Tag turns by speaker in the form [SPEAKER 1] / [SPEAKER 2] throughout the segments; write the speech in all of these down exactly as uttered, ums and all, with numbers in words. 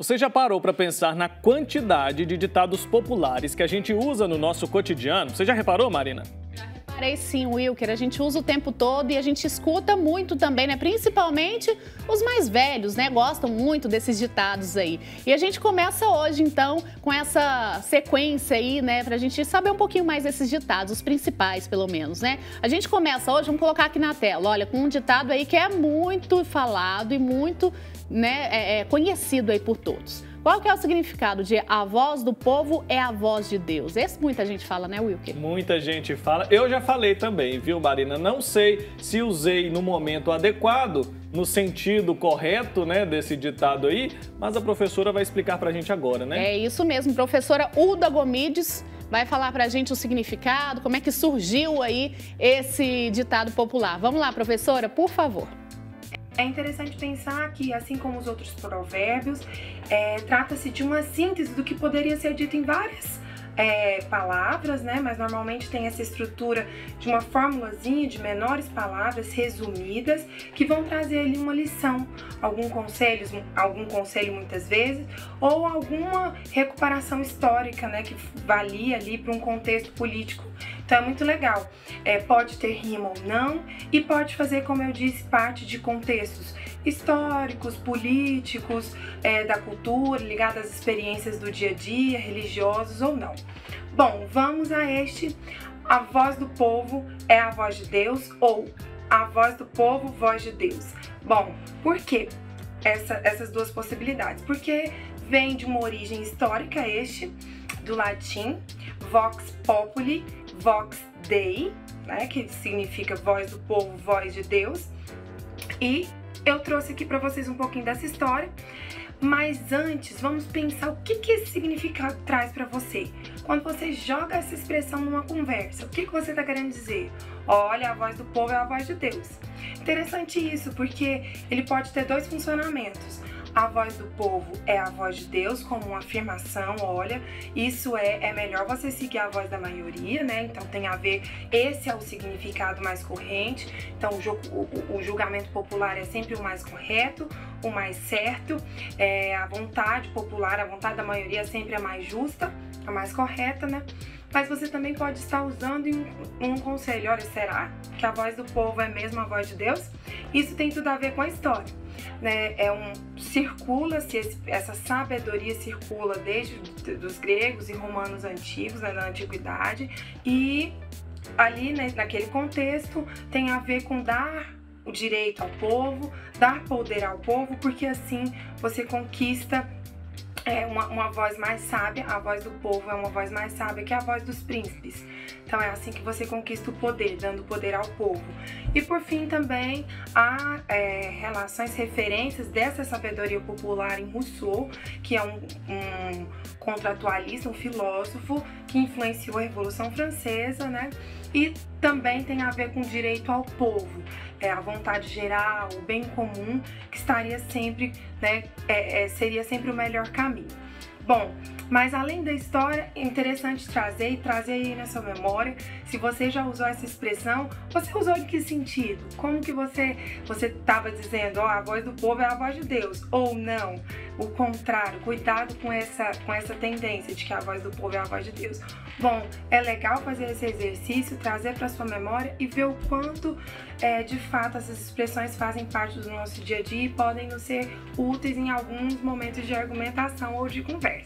[SPEAKER 1] Você já parou para pensar na quantidade de ditados populares que a gente usa no nosso cotidiano? Você já reparou, Marina?
[SPEAKER 2] Reparei sim, Wilker. A gente usa o tempo todo e a gente escuta muito também, né? Principalmente os mais velhos, né? Gostam muito desses ditados aí. E a gente começa hoje, então, com essa sequência aí, né? Pra gente saber um pouquinho mais desses ditados, os principais, pelo menos, né? A gente começa hoje, vamos colocar aqui na tela, olha, com um ditado aí que é muito falado e muito, né, é, é conhecido aí por todos. Qual que é o significado de a voz do povo é a voz de Deus? Esse muita gente fala, né, Wilker?
[SPEAKER 1] Muita gente fala. Eu já falei também, viu, Marina? Não sei se usei no momento adequado, no sentido correto, né, desse ditado aí, mas a professora vai explicar pra gente agora, né?
[SPEAKER 2] É isso mesmo, professora Uda Gomides vai falar pra gente o significado, como é que surgiu aí esse ditado popular. Vamos lá, professora, por favor.
[SPEAKER 3] É interessante pensar que, assim como os outros provérbios, é, trata-se de uma síntese do que poderia ser dito em várias é, palavras, né? Mas normalmente tem essa estrutura de uma formulazinha de menores palavras resumidas que vão trazer ali uma lição, algum conselho, algum conselho muitas vezes, ou alguma recuperação histórica, né? Que valia ali para um contexto político. Então é muito legal. É, pode ter rima ou não e pode fazer, como eu disse, parte de contextos históricos, políticos, é, da cultura, ligados às experiências do dia a dia, religiosos ou não. Bom, vamos a este. A voz do povo é a voz de Deus ou a voz do povo, voz de Deus. Bom, por quê essa, essas duas possibilidades? Porque vem de uma origem histórica este, do latim, vox populi, vox dei, né, que significa voz do povo, voz de Deus. E eu trouxe aqui para vocês um pouquinho dessa história, mas antes vamos pensar o que, que esse significado traz para você. Quando você joga essa expressão numa conversa, o que, que você está querendo dizer? Olha, a voz do povo é a voz de Deus. Interessante isso, porque ele pode ter dois funcionamentos. A voz do povo é a voz de Deus, como uma afirmação, olha, isso é, é melhor você seguir a voz da maioria, né? Então tem a ver, esse é o significado mais corrente, então o, o, o julgamento popular é sempre o mais correto, o mais certo, é, a vontade popular, a vontade da maioria é sempre a mais justa, a mais correta, né? Mas você também pode estar usando em um, um conselho, olha, será que a voz do povo é mesmo a voz de Deus? Isso tem tudo a ver com a história. Né, é um, circula-se, essa sabedoria circula desde os gregos e romanos antigos, né, na antiguidade, e ali, né, naquele contexto tem a ver com dar o direito ao povo, dar poder ao povo, porque assim você conquista é, uma, uma voz mais sábia. A voz do povo é uma voz mais sábia que a voz dos príncipes. Então é assim que você conquista o poder, dando poder ao povo. E por fim também há é, relações, referências dessa sabedoria popular em Rousseau, que é um, um contratualista, um filósofo que influenciou a Revolução Francesa, né? E também tem a ver com o direito ao povo, é, a vontade geral, o bem comum, que estaria sempre, né, é, é, seria sempre o melhor caminho. Bom, mas além da história, é interessante trazer e trazer aí na sua memória, se você já usou essa expressão, você usou em que sentido? Como que você você estava dizendo, ó, a voz do povo é a voz de Deus, ou não? O contrário, cuidado com essa, com essa tendência de que a voz do povo é a voz de Deus. Bom, é legal fazer esse exercício, trazer para sua memória e ver o quanto é, de fato essas expressões fazem parte do nosso dia a dia e podem nos ser úteis em alguns momentos de argumentação ou de conversa.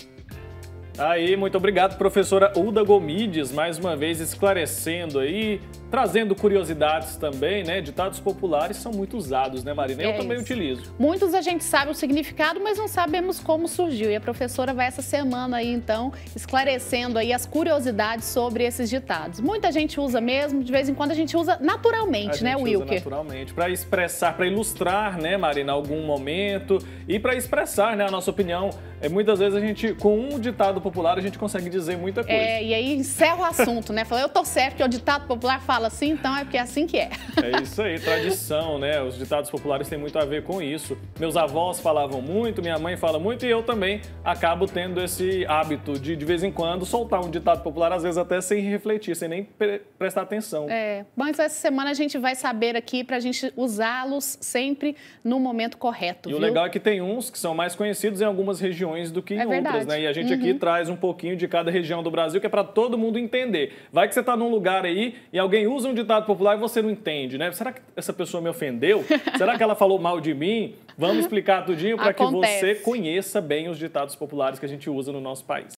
[SPEAKER 1] Aí, muito obrigado, professora Uda Gomides, mais uma vez esclarecendo aí, trazendo curiosidades também, né? Ditados populares são muito usados, né, Marina? Eu
[SPEAKER 2] é
[SPEAKER 1] também
[SPEAKER 2] isso.
[SPEAKER 1] utilizo.
[SPEAKER 2] Muitos a gente sabe o significado, mas não sabemos como surgiu. E a professora vai essa semana aí, então, esclarecendo aí as curiosidades sobre esses ditados. Muita gente usa mesmo, de vez em quando a gente usa naturalmente, né, Wilker?
[SPEAKER 1] Usa naturalmente, para expressar, para ilustrar, né, Marina, algum momento e para expressar, né, a nossa opinião. É, muitas vezes a gente, com um ditado popular, a gente consegue dizer muita coisa.
[SPEAKER 2] É, e aí encerra o assunto, né? Fala, eu tô certo, que o ditado popular fala fala assim, então é porque é assim que é.
[SPEAKER 1] É isso aí, tradição, né? Os ditados populares têm muito a ver com isso. Meus avós falavam muito, minha mãe fala muito e eu também acabo tendo esse hábito de, de vez em quando, soltar um ditado popular, às vezes até sem refletir, sem nem pre prestar atenção.
[SPEAKER 2] É, mas essa semana a gente vai saber aqui pra gente usá-los sempre no momento correto,
[SPEAKER 1] E
[SPEAKER 2] viu?
[SPEAKER 1] o legal é que tem uns que são mais conhecidos em algumas regiões do que em
[SPEAKER 2] É
[SPEAKER 1] outras,
[SPEAKER 2] verdade.
[SPEAKER 1] né? E a gente
[SPEAKER 2] Uhum.
[SPEAKER 1] aqui traz um pouquinho de cada região do Brasil, que é para todo mundo entender. Vai que você está num lugar aí e alguém usa um ditado popular e você não entende, né? Será que essa pessoa me ofendeu? Será que ela falou mal de mim? Vamos explicar tudinho para que
[SPEAKER 2] Acontece.
[SPEAKER 1] você conheça bem os ditados populares que a gente usa no nosso país.